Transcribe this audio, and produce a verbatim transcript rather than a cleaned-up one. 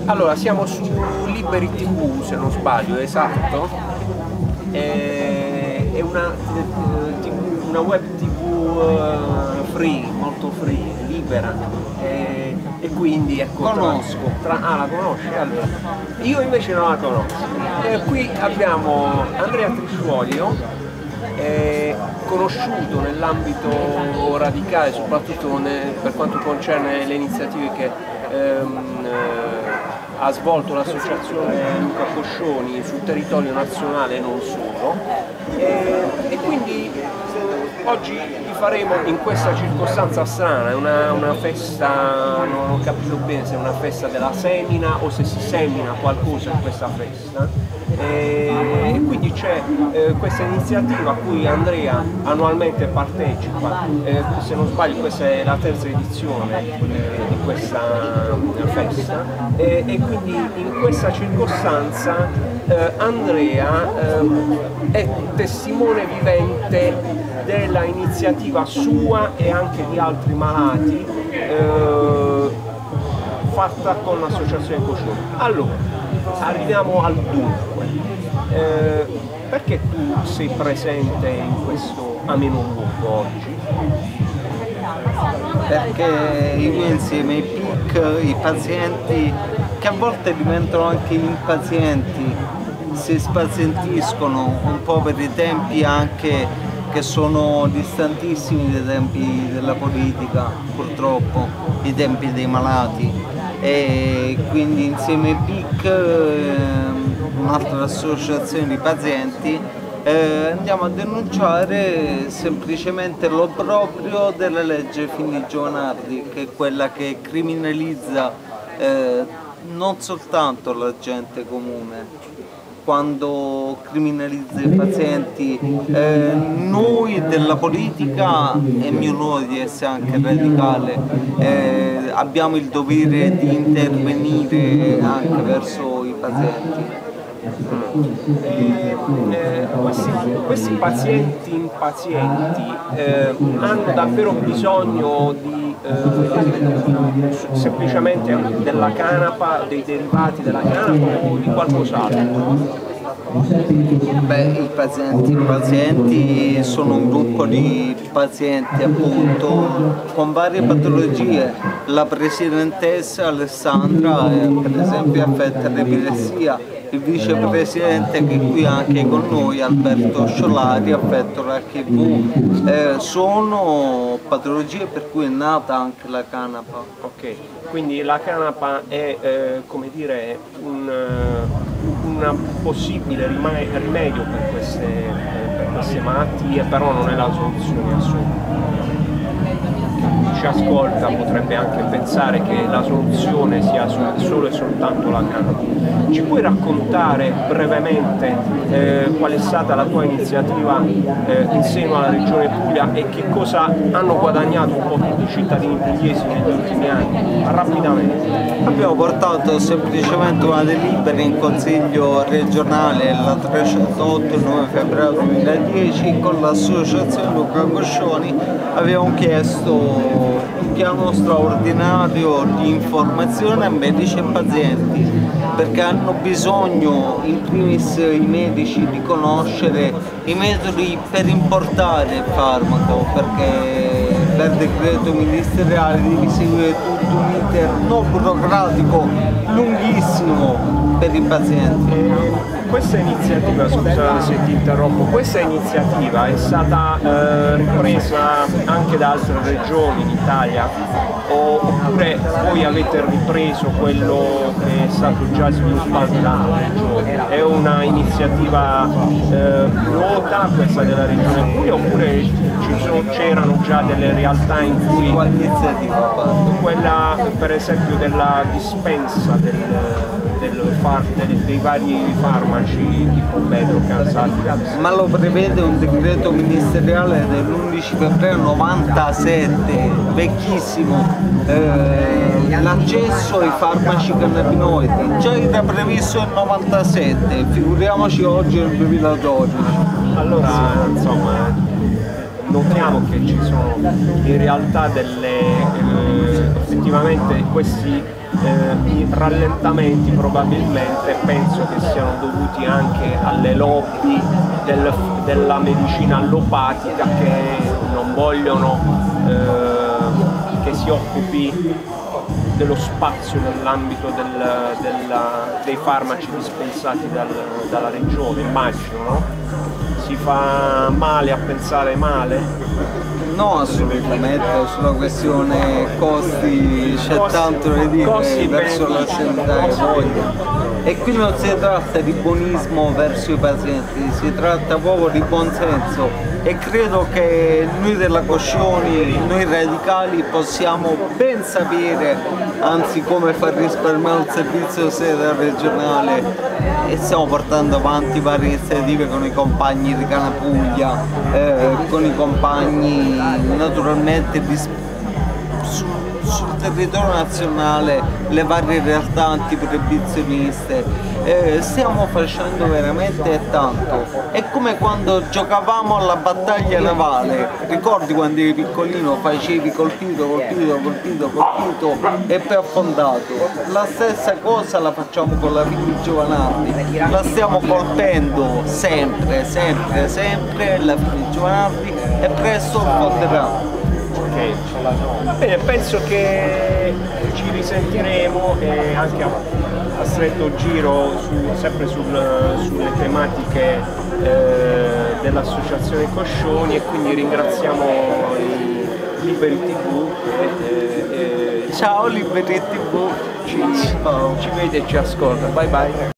Allora, siamo su Liberi ti vu, se non sbaglio, esatto. È, è una, una web tivù free, molto free, libera. E, e quindi ecco. Conosco. Tra, tra, ah, la conosci? Allora. Io invece non la conosco. E qui abbiamo Andrea Trisciuolio, è conosciuto nell'ambito radicale, soprattutto ne, per quanto concerne le iniziative che ehm, eh, ha svolto l'associazione Luca Coscioni sul territorio nazionale e non solo, e, e quindi oggi vi faremo in questa circostanza strana, è una, una festa, non ho capito bene se è una festa della semina o se si semina qualcosa in questa festa. E quindi c'è eh, questa iniziativa a cui Andrea annualmente partecipa, eh, se non sbaglio questa è la terza edizione eh, di questa eh, festa, e, e quindi in questa circostanza eh, Andrea eh, è testimone vivente della iniziativa sua e anche di altri malati eh, fatta con l'associazione Coscioni. Allora, arriviamo al dunque. Eh, perché tu sei presente in questo ameno luogo oggi? Perché io insieme ai P I C, i pazienti, che a volte diventano anche impazienti, si spazientiscono un po' per i tempi anche che sono distantissimi dai tempi della politica, purtroppo, i tempi dei malati. E quindi insieme ai P I C, un'altra associazione di pazienti, eh, andiamo a denunciare semplicemente l'obbrobrio della legge Fini-Giovanardi, che è quella che criminalizza eh, non soltanto la gente comune. Quando criminalizza i pazienti, eh, noi della politica, e mio onore di essere anche radicale, eh, abbiamo il dovere di intervenire anche verso i pazienti. Eh, eh, questi, questi pazienti impazienti eh, hanno davvero bisogno di eh, semplicemente della canapa, dei derivati della canapa o di qualcos'altro? Beh, i pazienti, i pazienti sono un gruppo di pazienti appunto con varie patologie. La presidentessa Alessandra è per esempio affetta da epilessia, il vicepresidente che è qui anche con noi, Alberto Sciolari, affetto da acca i vu. Eh, sono patologie per cui è nata anche la canapa. Ok, quindi la canapa è eh, come dire un un possibile rimedio per queste, per queste malattie, però non è la soluzione assoluta. Chi ci ascolta potrebbe anche pensare che la soluzione sia solo e soltanto la canapa. Ci puoi raccontare brevemente eh, qual è stata la tua iniziativa eh, in seno alla Regione Puglia e che cosa hanno guadagnato un po' tutti i cittadini pugliesi negli ultimi anni? Rapidamente. Abbiamo portato semplicemente una delibera in Consiglio regionale la trecentootto il nove febbraio duemiladieci con l'associazione Luca Coscioni. Abbiamo chiesto un piano straordinario di informazione a medici e pazienti, perché hanno bisogno in primis i medici di conoscere i metodi per importare il farmaco, perché per decreto ministeriale devi seguire tutto un iter non burocratico lunghissimo per i pazienti. E questa iniziativa, scusa se ti interrompo, questa iniziativa è stata eh, ripresa anche da altre regioni in Italia o, oppure voi avete ripreso quello che è stato già sviluppato da altre regioni? È una iniziativa eh, nota questa della Regione Puglia oppure c'erano già delle realtà in cui quale iniziativa quella per esempio della dispensa del, del far, del, dei vari farmaci tipo Bedrocan, ma lo prevede un decreto ministeriale dell'undici febbraio novantasette, vecchissimo, eh, l'accesso ai farmaci cannabinoidi già era previsto nel novantasette, figuriamoci oggi nel duemiladodici. Allora insomma notiamo che ci sono in realtà delle eh, effettivamente questi eh, i rallentamenti probabilmente penso che siano dovuti anche alle lobby del, della medicina allopatica che non vogliono eh, che si occupi dello spazio nell'ambito del, della, dei farmaci dispensati dal, dalla regione, immagino, no? Si fa male a pensare male? No, assolutamente, sulla questione costi c'è tanto da dire verso la sanità che voglio. E qui non si tratta di buonismo verso i pazienti, si tratta proprio di buonsenso e credo che noi della Coscioni, noi radicali, possiamo ben sapere, anzi come far risparmiare un servizio sede regionale, e stiamo portando avanti varie iniziative con i compagni di Canapuglia, eh, con i compagni naturalmente di, su, sul territorio nazionale, le varie realtà antiproibizioniste. Eh, stiamo facendo veramente tanto. È come quando giocavamo alla battaglia navale, ricordi quando eri piccolino, facevi colpito, colpito, colpito, colpito e poi affondato. La stessa cosa la facciamo con la Figli Giovanardi, la stiamo colpendo sempre, sempre, sempre la Figli Giovanardi e presto affonderà. Okay. Va bene, penso che ci risentiremo e anche a, a stretto giro su, sempre sul, sulle tematiche eh, dell'associazione Coscioni, e quindi ringraziamo i Liberi tivù. E, e, Ciao Liberi tivù, ci, ci vede e ci ascolta, bye bye.